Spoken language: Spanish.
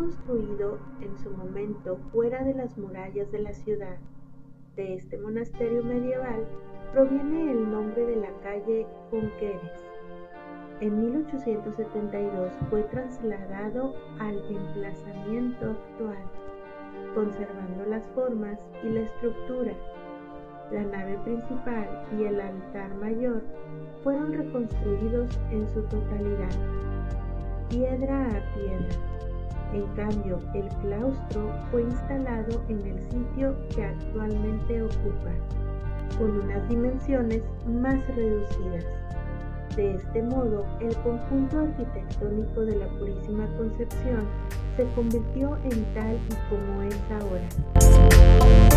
construido en su momento fuera de las murallas de la ciudad. De este monasterio medieval proviene el nombre de la calle Conqueres. En 1872 fue trasladado al emplazamiento actual, conservando las formas y la estructura. La nave principal y el altar mayor fueron reconstruidos en su totalidad, piedra a piedra. En cambio, el claustro fue instalado en el sitio que actualmente ocupa, con unas dimensiones más reducidas. De este modo, el conjunto arquitectónico de la Purísima Concepción se convirtió en tal y como es ahora.